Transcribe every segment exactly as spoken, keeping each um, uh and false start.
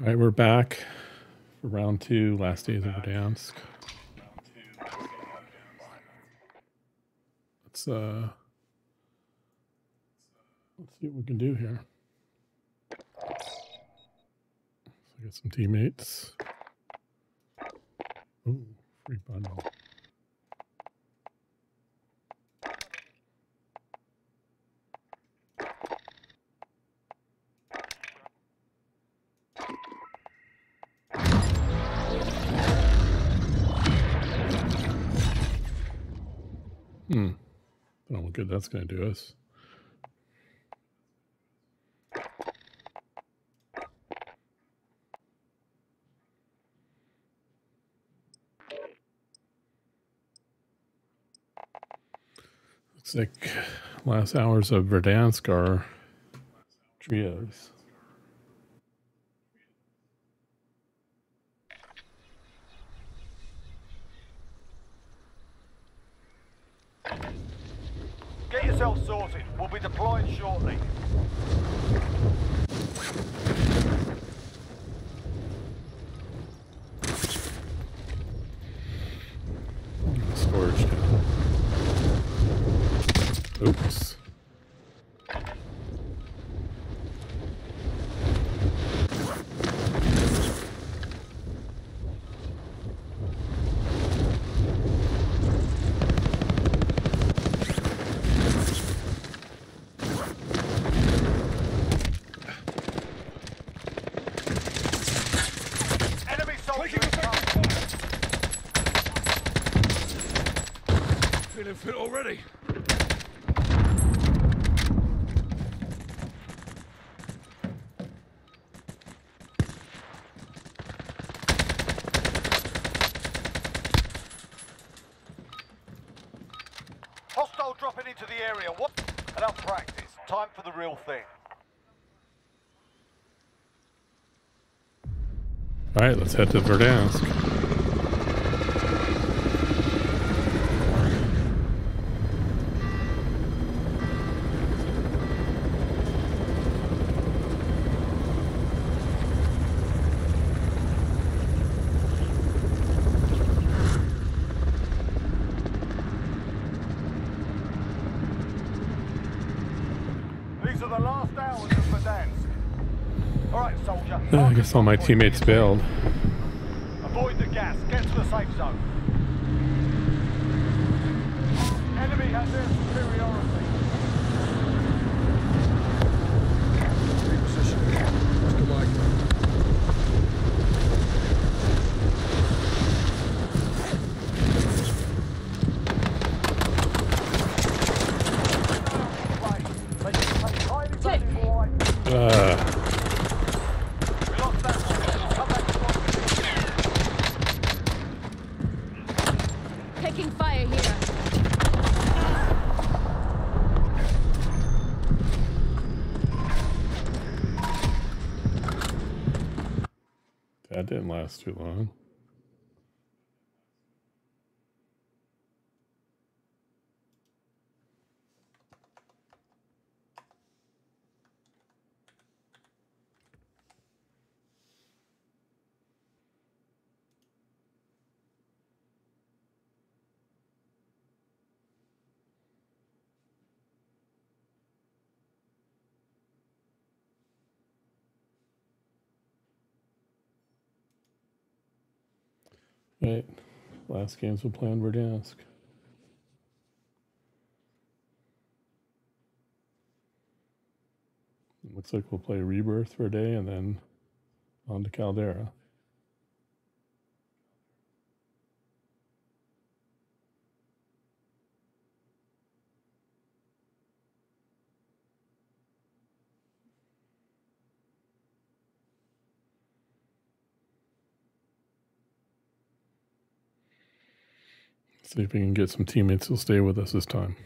All right, we're back for round two, last days of Verdansk. Let's uh, let's see what we can do here. So I got some teammates. Ooh, free bundle. Hmm. I don't know what good that's going to do us. Looks like last hours of Verdansk are trios. Get yourself sorted. We'll be deploying shortly. Storage down. Oops. Feeling fit already. Hostile dropping into the area. What? Enough practice. Time for the real thing. All right, let's head to Verdansk. These are the last hours of Verdansk. All right, soldier. Uh, I guess all my teammates bailed. Avoid the gas. Get to the safe zone. Enemy has their superiority. Reposition. Let's go back. Uh, Taking fire here. that didn't last too long. Right, last games we'll play on Verdansk. Looks like we'll play Rebirth for a day and then on to Caldera. See if we can get some teammates who'll stay with us this time.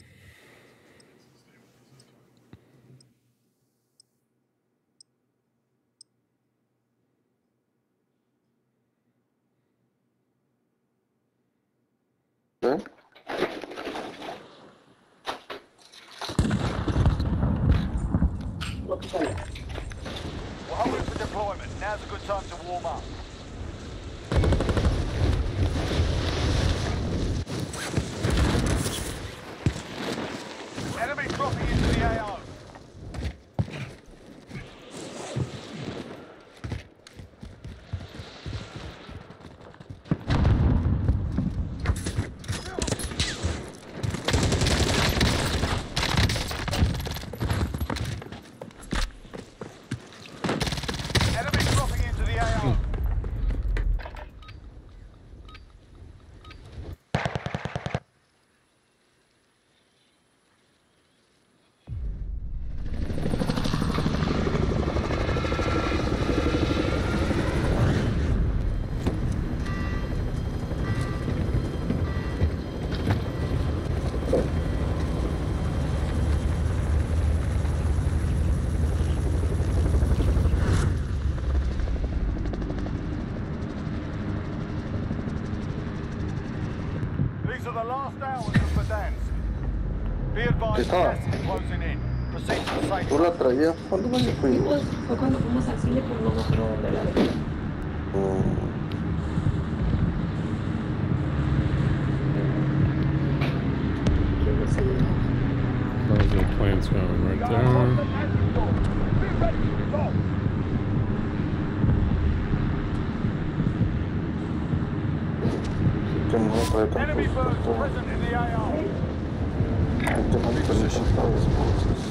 Well, hold it for deployment. Now Now's a good time to warm up. Enemy dropping into the A O. Enemy dropping into the A O. These are the last hours of Verdansk. Be advised, Está. gas is closing in. Proceed to the safe Tú zone. la traías. ¿Cuándo coño fuimos? Fue cuando fuimos al cine, pero no me acuerdo dónde la dejé. Mm. Quiero seguir. Those are planes going right there. Que no trae tanto. Enemy birds present in the A O. Este maldito se está después.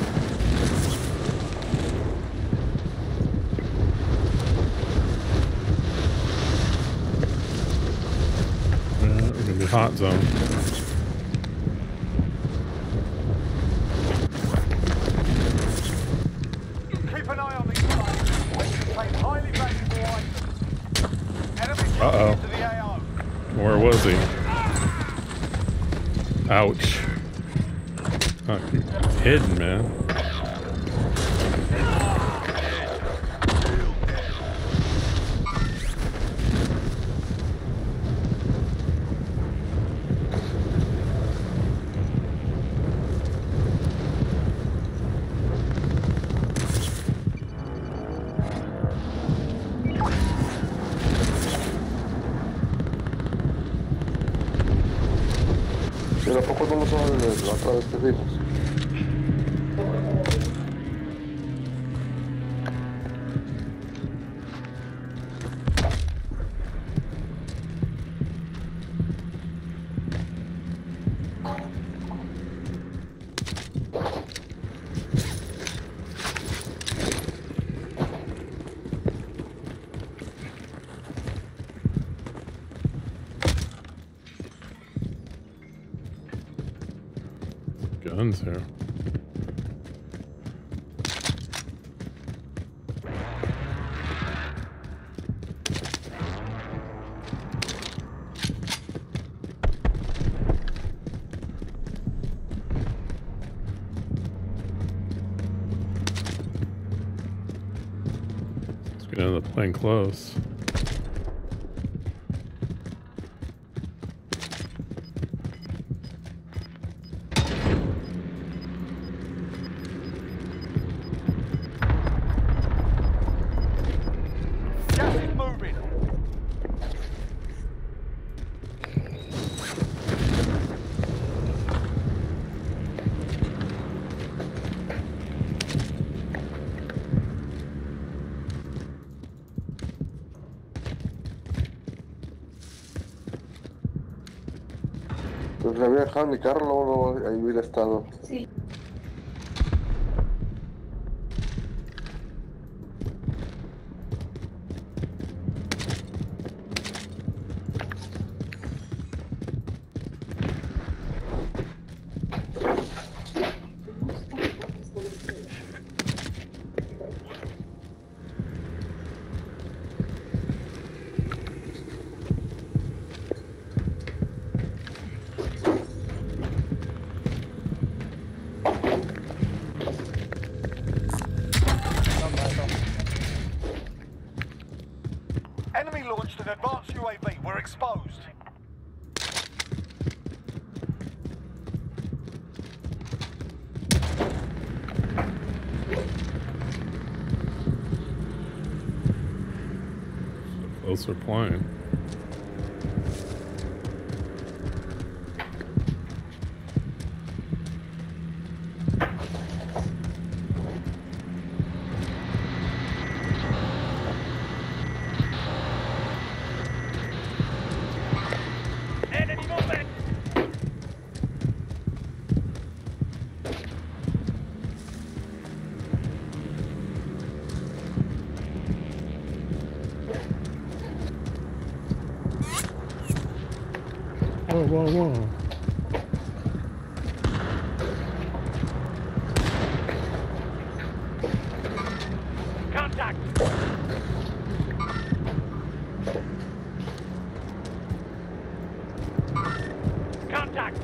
Yeah, we're gonna be hot zone. Keep an eye on these planes. They contain highly valuable items. Enemy dropping Uh-oh. into the A O. Where was he? Ouch. Oh, hidden, man. Pero ¿a poco no nos vamos de la otra vez que vimos? Guns here. Let's get into the plane close. Gas is moving. Pues le había dejado en mi carro, luego luego ahí hubiera estado. Sí. else are playing. Enemy movement! Whoa, whoa, whoa. Contact! Contact!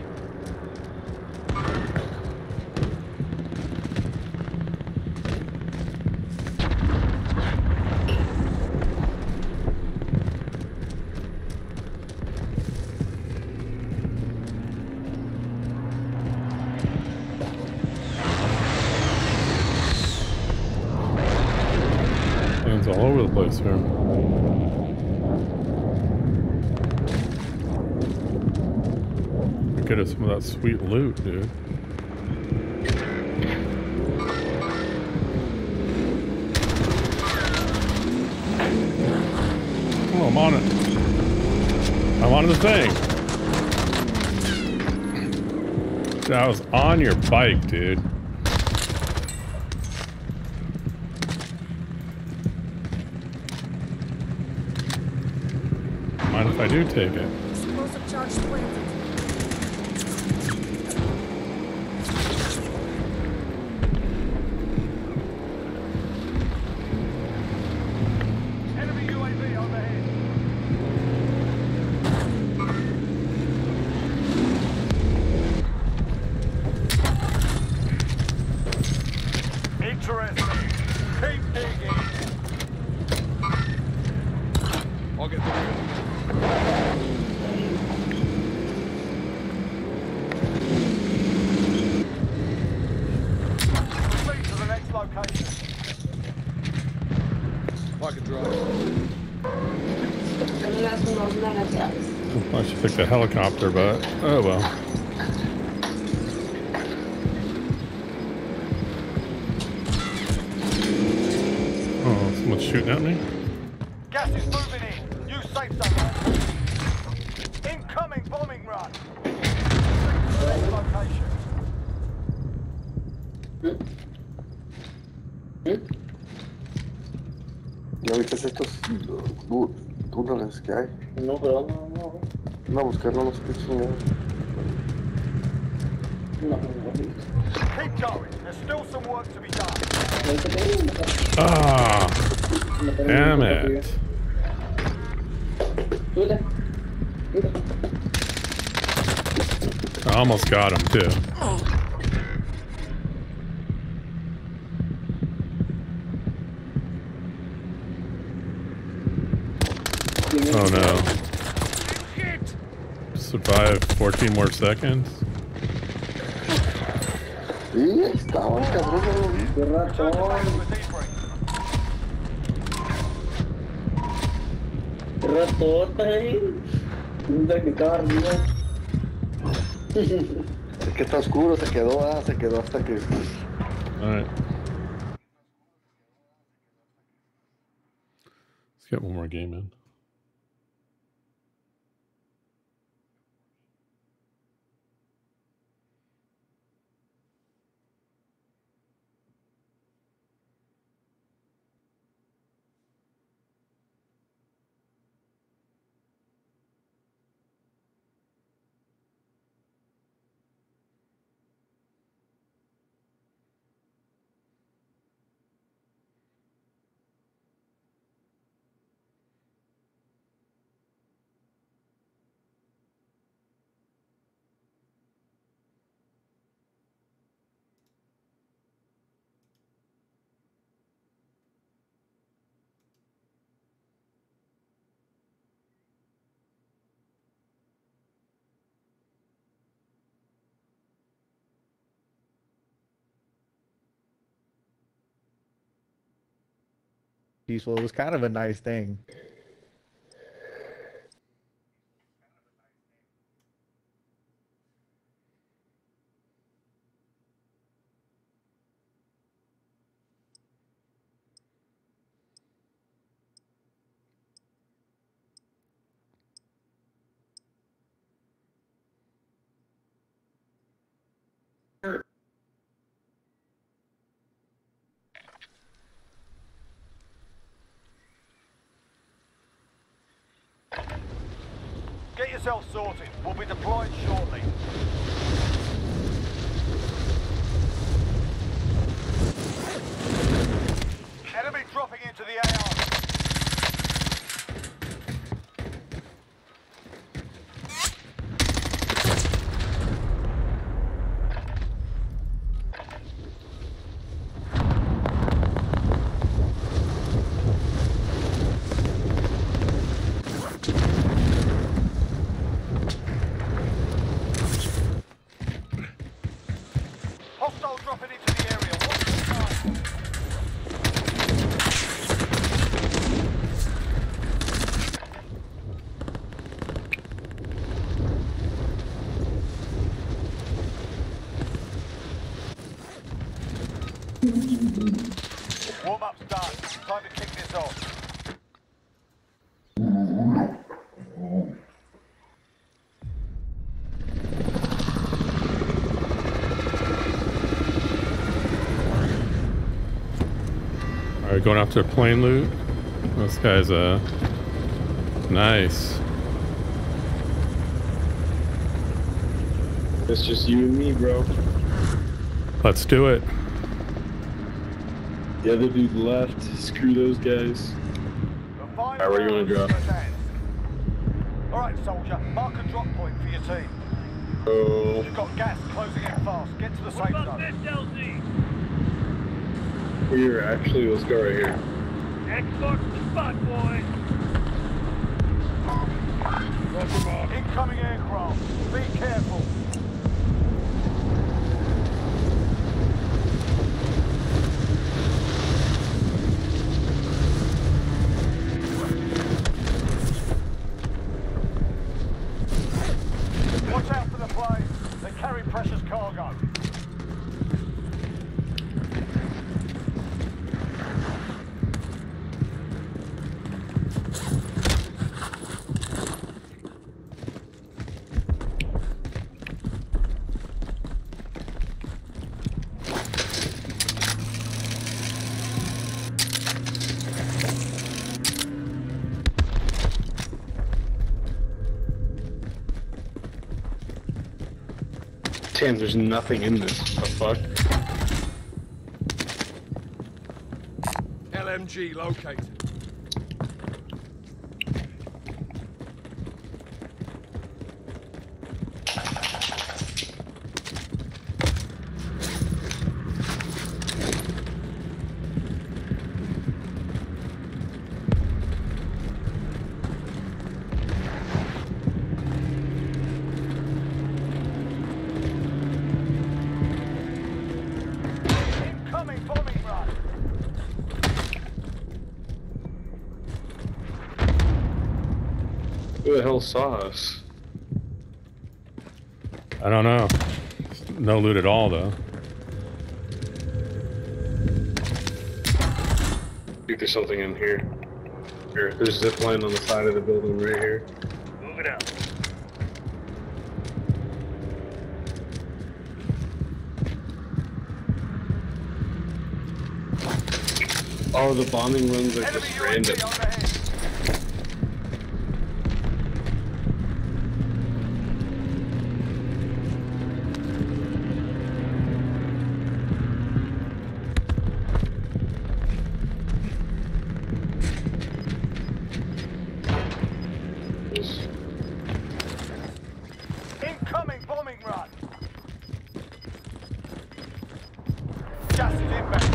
Hands all over the place here. Get us some of that sweet loot, dude. Oh, I'm on it. I'm on the thing. Dude, I was on your bike, dude. Mind if I do take it? Explosive charge planted. Enemy U A V overhead. Interesting. Keep digging. I'll get the real. Proceed to the next location. I can drive. Son las unos naranjas. I should pick the helicopter, but oh well. Oh, someone's shooting at me? Gas is moving in. Use safe zone. Incoming bombing run. Proceed to the next location. ¿Ya viste estos uh, túneles que hay? No, pero no, no. No, buscarlo, no sé qué chingado. No, no, Keep going. There's still some work to be done. Ah, no. damn it. Súbele. I almost got him too. Oh no. Survive fourteen more seconds. Sí, estaban cabrón, no lo vi. Qué Return to ratón. base for a debrief. Qué ratota ahí. Nunca que estaba arriba. Es que está oscuro, se quedó, ah, se quedó hasta que... Alright. Let's get one more game in. Peaceful. It was kind of a nice thing. yourself sorted. We'll be deployed shortly. Enemy dropping into the A R. Hostile dropping into the area. Watch the sky. Warm-up's done. Time to kick this off. All right, going after plane loot. This guy's uh nice. It's just you and me, bro. Let's do it. The other dude left. Screw those guys. Alright, where do you wanna drop? Alright, soldier. Mark a drop point for your team. Oh, You've got gas closing in fast. Get to the safe zone. here, actually, let's go right here. Incoming aircraft. Be careful. Watch out for the planes. They carry precious cargo. Damn, there's nothing in this. What the fuck? L M G located. Incoming bombing run. Who the hell saw us? I don't know. No loot at all though. I think there's something in here. Here, there's a zip line on the side of the building right here. Move it out. Oh, the bombing runs are Enemy just U A V random. overhead. Incoming bombing run. Gas is inbound.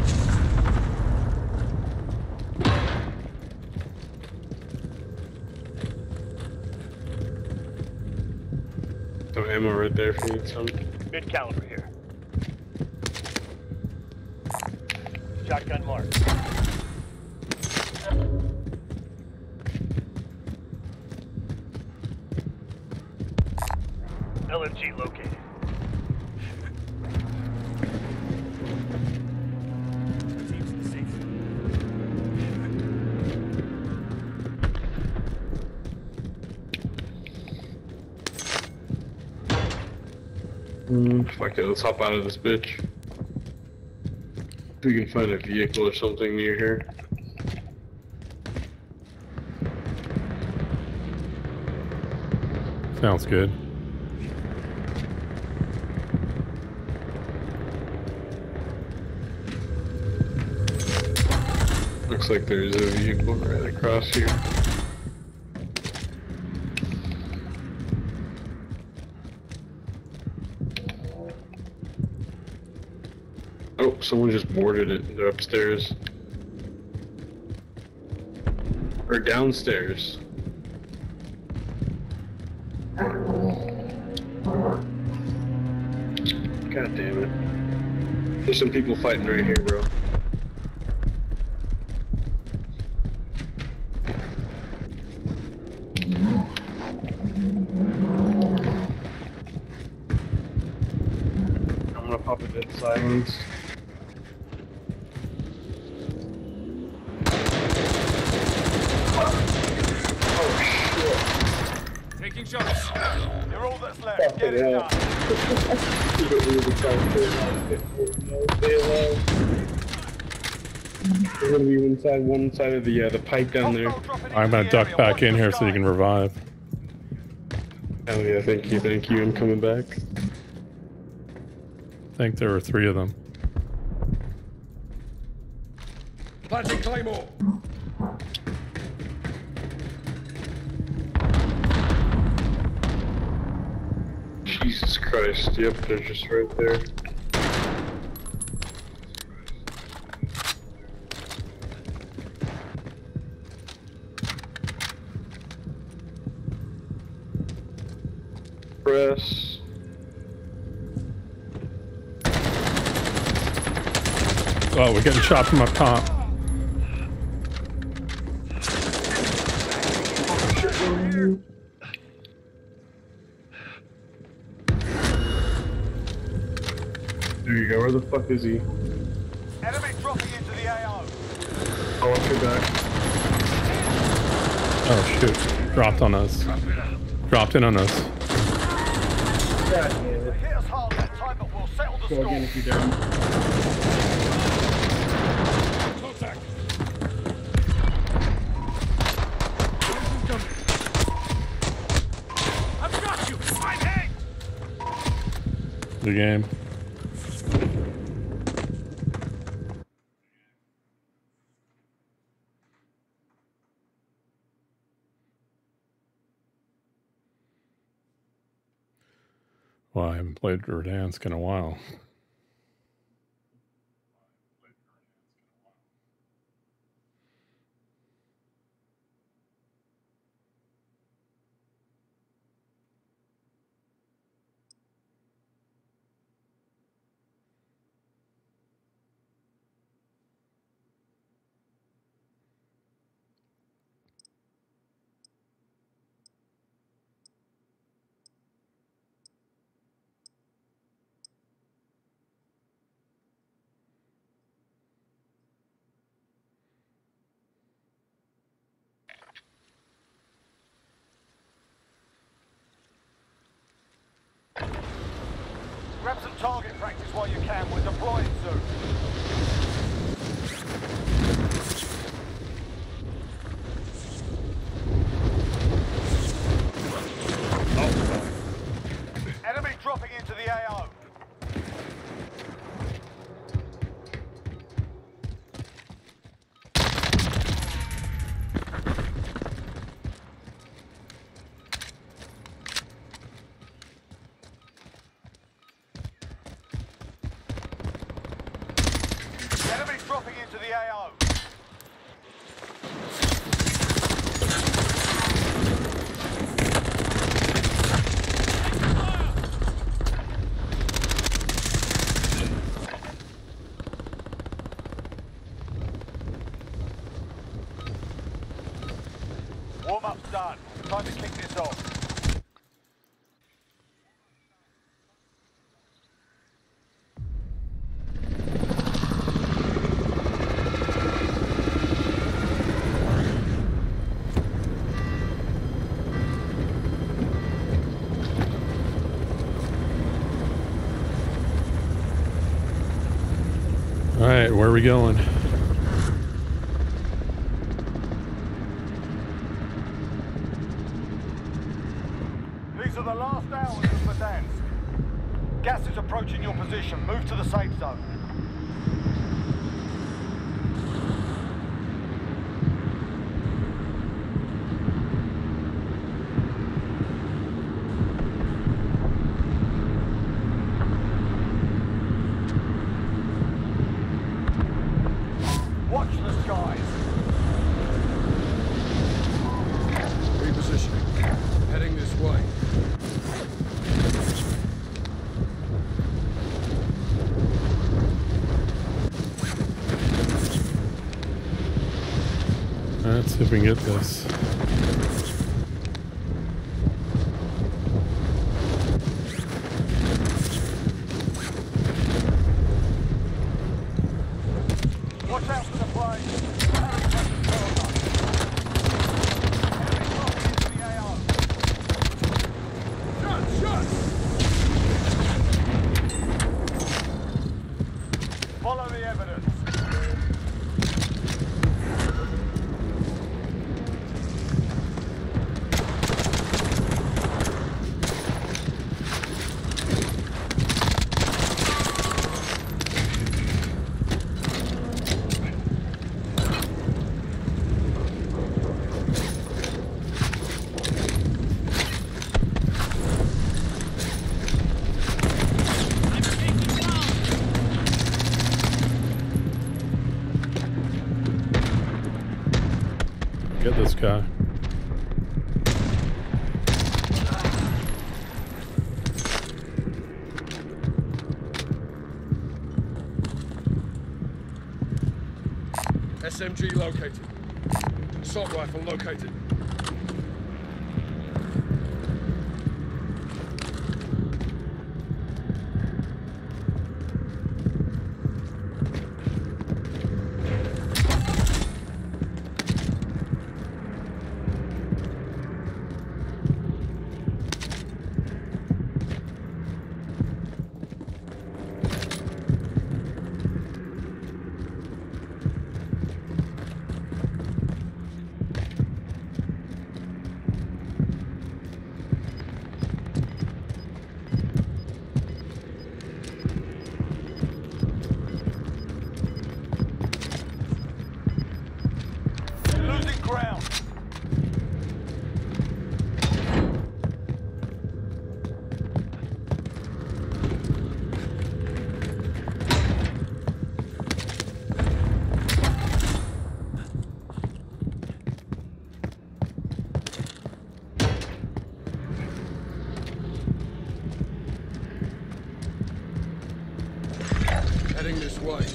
Some ammo right there if you need some. Mid caliber here. Shotgun marked. L M G located. Teams in the safe Mm, fuck it, let's hop out of this bitch. If we can find a vehicle or something near here. Sounds good. Looks like there's a vehicle right across here. Oh, someone just boarded it. They're upstairs. Or downstairs. God damn it. There's some people fighting right here, bro. I'm gonna pop a bit silence. Taking shots. You're all that's left. Get it done. They're gonna be inside one side of the uh, the pipe down there. I'm gonna duck back in here so you can revive. Oh yeah, thank you, thank you. I'm coming back. I think there were three of them. Planting Claymore. Jesus Christ, yep, they're just right there. Press. Oh, we're getting shot from up top. There you go, where the fuck is he? Enemy dropping into the A O. Oh, watch your back. Oh shoot. Dropped on us. Dropped in on us. God damn it. Hit us hard that time, but we'll settle the Go score. again if you're down. Contact. I've got you. I'm hit. The game. Well, I haven't played Verdansk in a while. Grab some target practice while you can. We're deploying soon. Enemy dropping into the A O. Enemy dropping into the A O. Warm-up's done. Time to kick this off. All right, where are we going? These are Gas is approaching your position. Move to the safe zone. Watch the skies. Repositioning. Heading this way. Let's see if we can get this. Watch out for the plane. Harry Potter further. Enemy dropping into the A O. Shot! Shot! Follow the evidence. Get this guy. S M G located. Assault rifle located. Losing ground. Heading this way.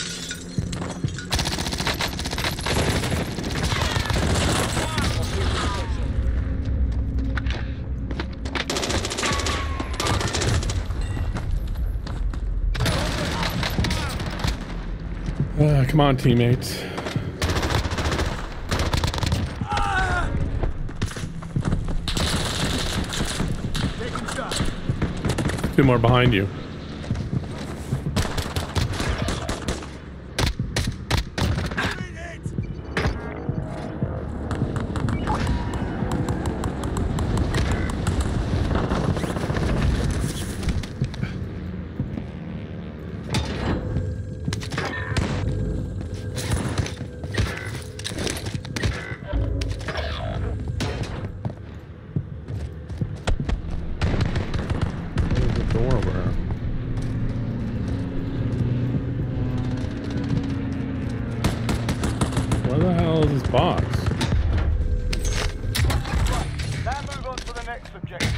Uh, come on, teammates. Two more behind you. There's the door over there. Where the hell is this box? Right. Now move on to the next objective.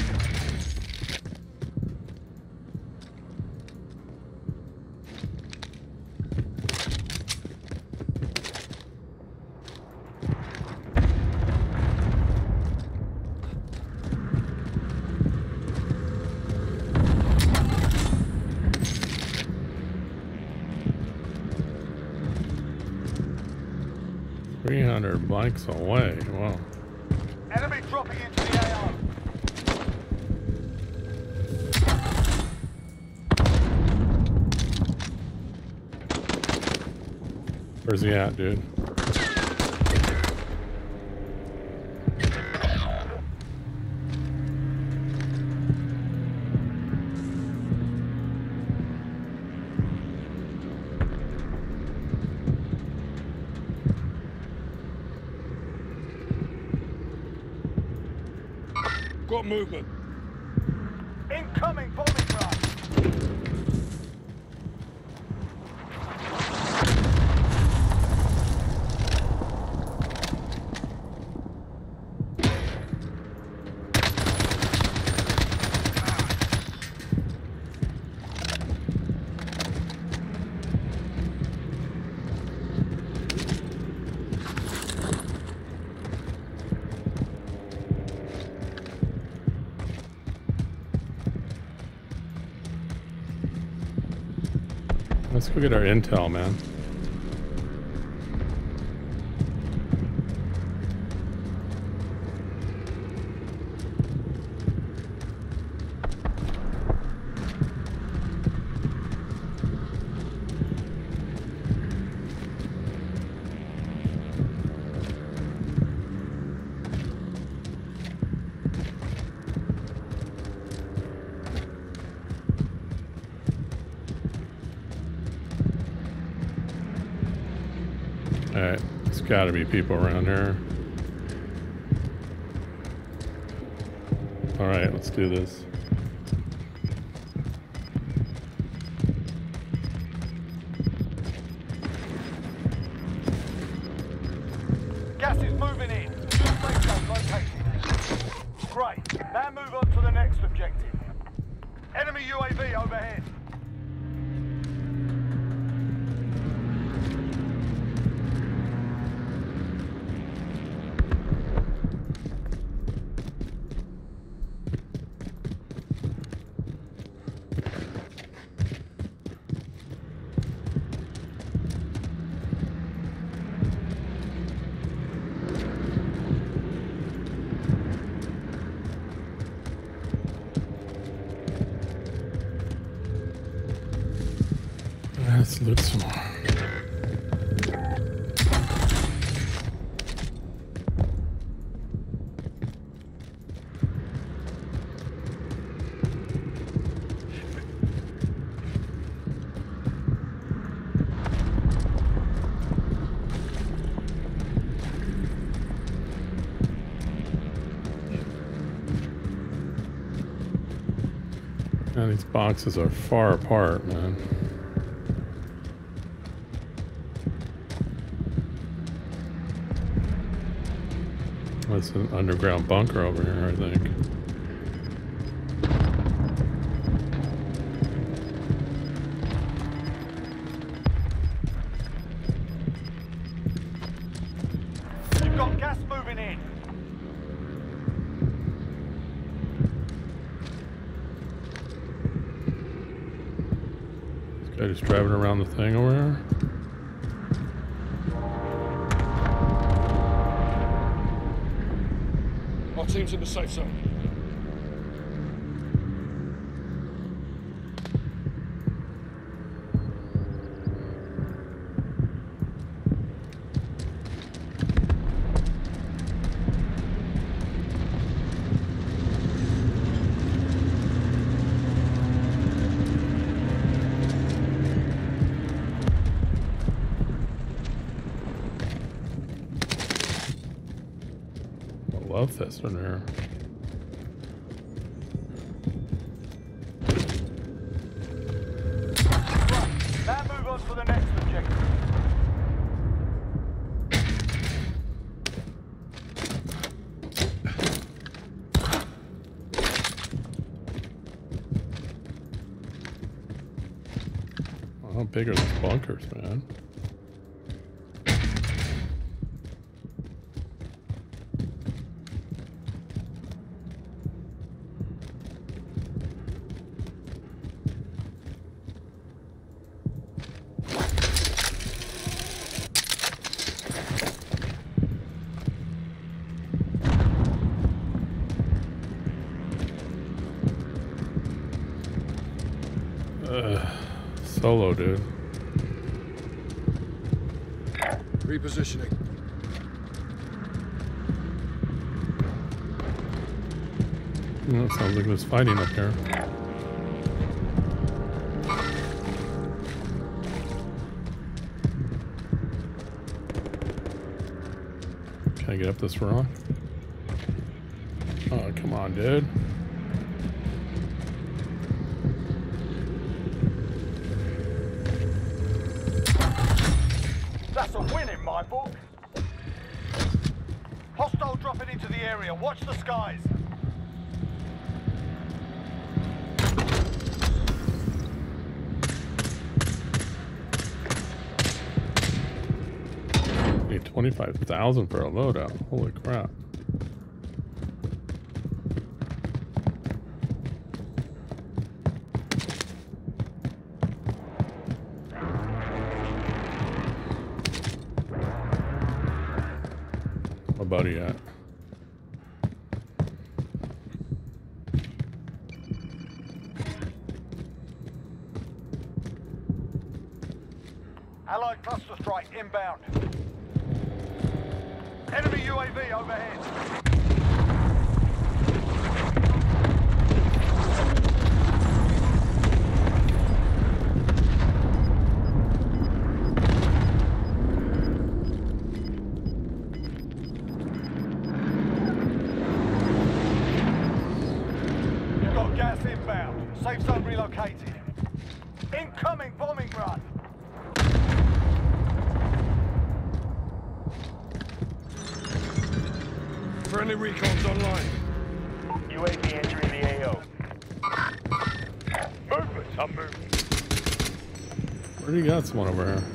three hundred bikes away. Wow. Enemy dropping into the A O. Where's he at, dude? Got movement. Incoming bombing run. Let's go get our intel, man. Alright, there's gotta be people around here. Alright, let's do this. Gas is moving in. New safe zone located. Great. Now move on to the next objective. Enemy U A V overhead. Let's loot some more. Man, these boxes are far apart, man. It's an underground bunker over here, I think. You've got gas moving in. This guy just driving around the thing over here. Our team's in the safe zone. I love this in here. Now move on to the next objective. How big are these bunkers, man? Uh, solo, dude. Repositioning. You know, it sounds like there's fighting up here. Can I get up this rock? Oh, come on. on, dude. That's a win in my book. Hostile dropping into the area. Watch the skies. Need twenty-five thousand for a loadout. Holy crap. My buddy at? Allied cluster strike inbound. Enemy U A V overhead. You've got gas inbound. Safe zone relocated. Incoming bombing run. Friendly recon's online. U A V entering the A O. Movement, I'm moving. Where do you got someone over here?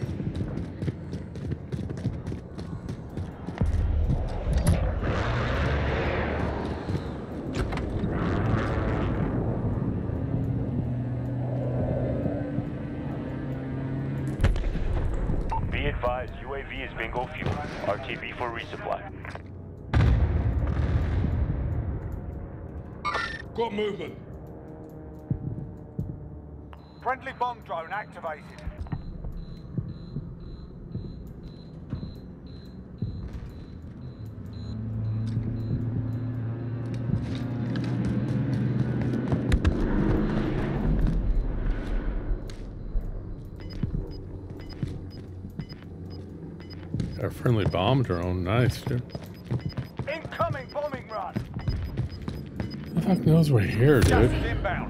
Be advised, U A V is bingo fuel. R T B for resupply. Got movement. Friendly bomb drone activated. A friendly bomb drone. Nice, dude. Incoming bombing run. Who the fuck knows we're here, Gas dude? is inbound.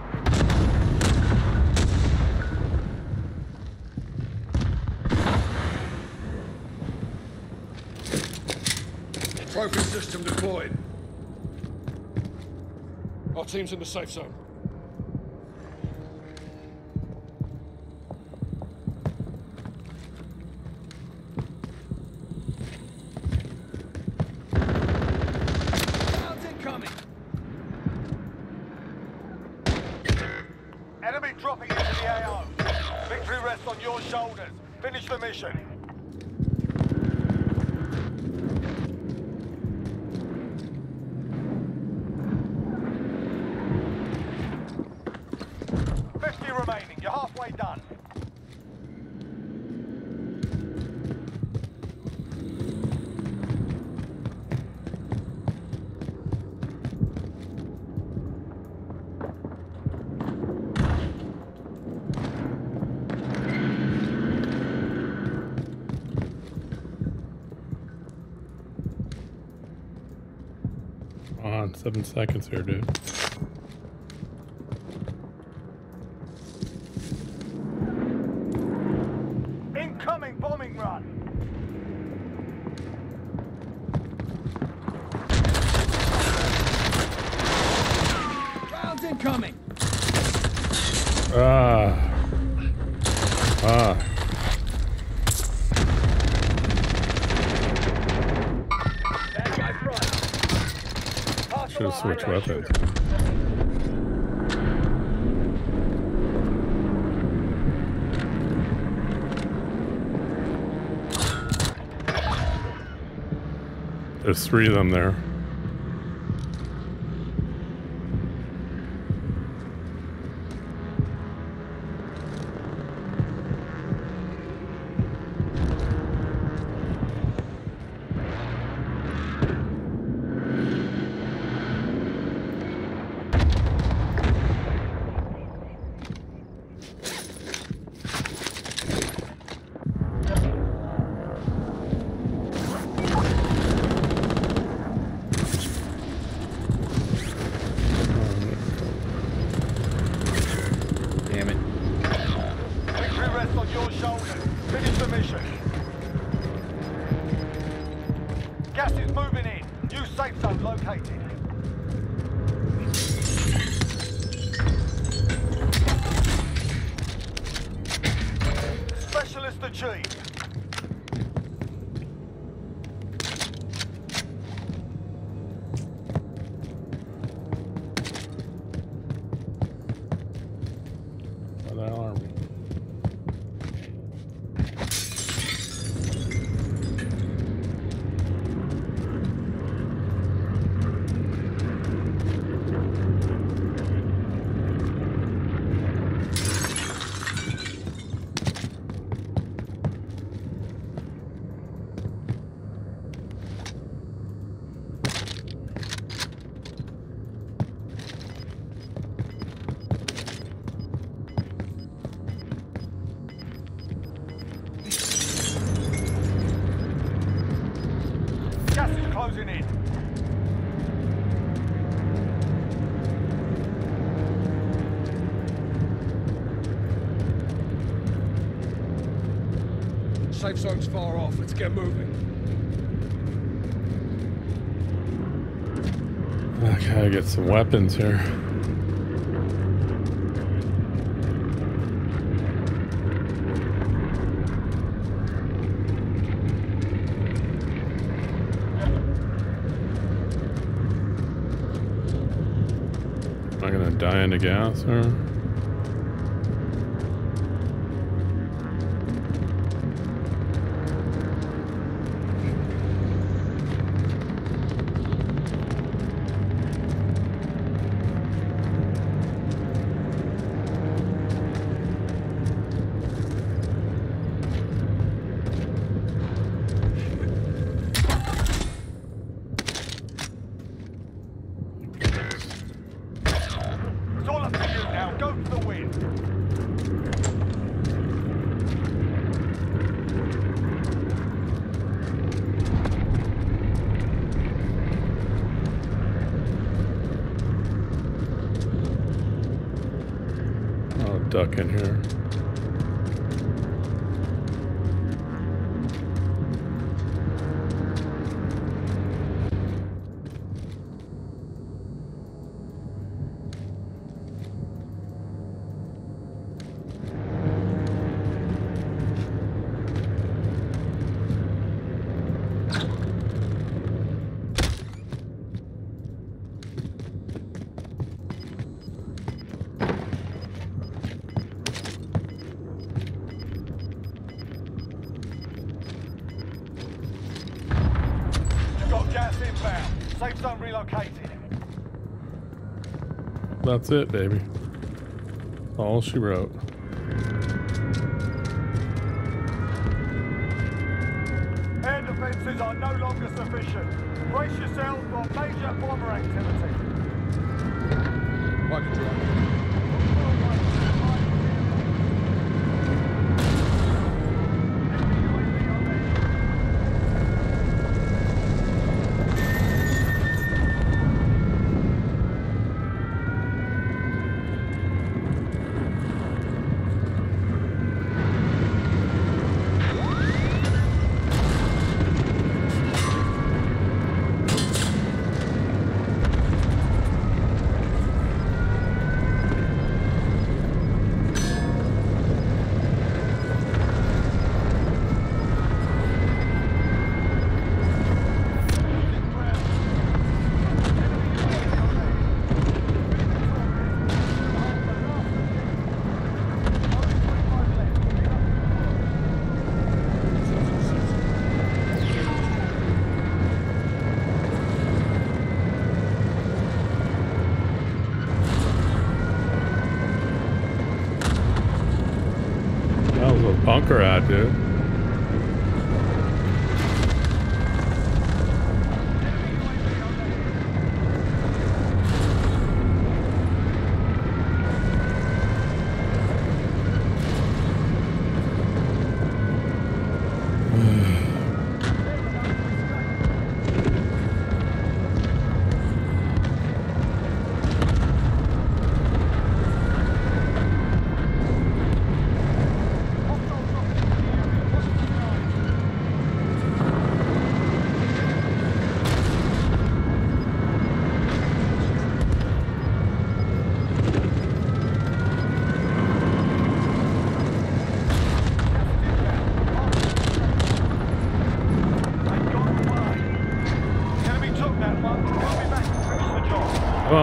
Trophy system deployed. Our team's in the safe zone. Rounds incoming. Enemy dropping into the A O. Victory rests on your shoulders. Finish the mission. fifty remaining. You're halfway done. Come on, seven seconds here, dude. Incoming bombing run. Rounds incoming. Ah. Ah. Stand by front. Pass the Should have line, switched highway weapons. shooter. There's three of them there. rests on your shoulders. Finish the mission. Gas is moving in. New safe zone located. Specialist achieved. Where the hell are we? Gas is closing in. Safe zone's far off. Let's get moving. I gotta get some weapons here. Am I gonna die in the gas or? It's all up to you now. Go for the win. I'll duck in here. You've got gas inbound. Safe zone relocated. That's it, baby. All she wrote. Air defences are no longer sufficient. Brace yourself for major bomber activity. Roger, Roger. Bunker at, dude.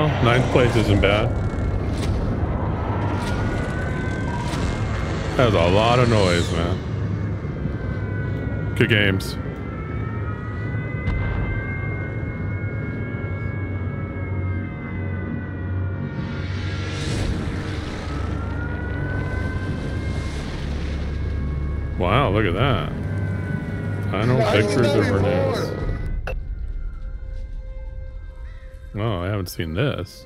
Well, ninth place isn't bad. That was a lot of noise, man. Good games. Wow, look at that. Final pictures of Bernice. Oh, I haven't seen this.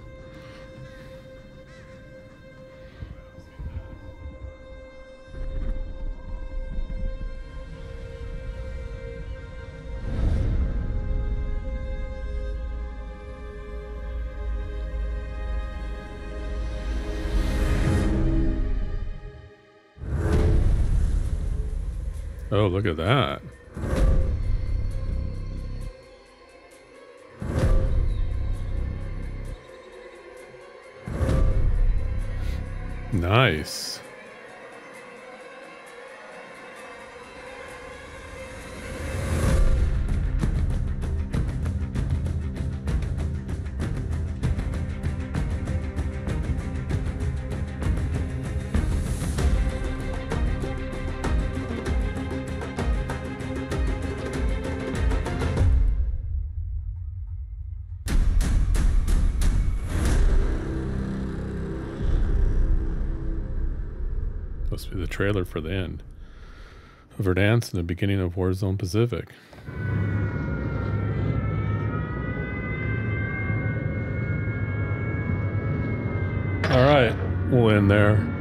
Oh, look at that. Nice. Supposed to be the trailer for the end of Verdansk and the beginning of Warzone Pacific. All right, we'll end there.